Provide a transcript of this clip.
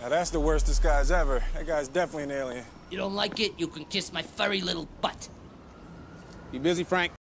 Now that's the worst disguise ever. That guy's definitely an alien. You don't like it? You can kiss my furry little butt. You busy, Frank?